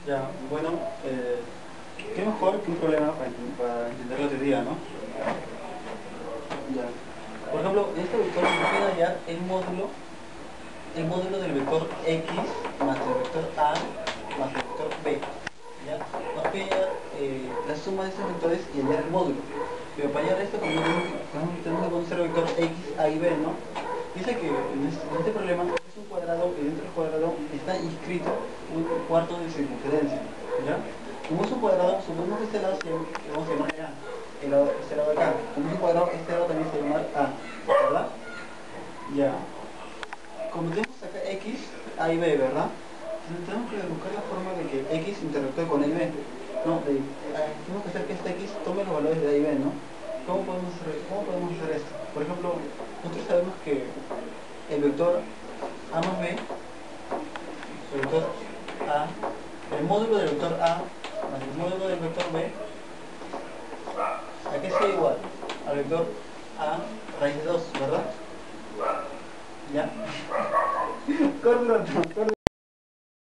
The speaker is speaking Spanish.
Ya, bueno, qué mejor que un problema para entender la teoría, ¿no? Ya. Por ejemplo, en este vector se puede hallar el módulo del vector x más el vector a más el vector b. ¿Ya? Nos pide hallar la suma de estos vectores y hallar el módulo. Pero para hallar esto tenemos que conocer el vector x, a y b, ¿no? Dice que en este problema es un cuadrado y dentro del cuadrado está inscrito un cuarto de circunferencia. ¿Ya? Como es un cuadrado, supongamos que este lado vamos a llamar A, este lado de acá. Como es un cuadrado, este lado también se llama A, ¿verdad? Ya. Como tenemos acá X, A y B, ¿verdad? Entonces tenemos que buscar la forma de que X interactúe con A y B. No, tenemos que hacer que este X tome los valores de A y B, ¿no? ¿Cómo podemos hacer esto? Por ejemplo, nosotros sabemos que el vector A más B, el vector A, el módulo del vector A más el módulo del vector B, ¿a qué sea igual? Al vector A raíz de 2, ¿verdad? ¿Ya? Córtalo,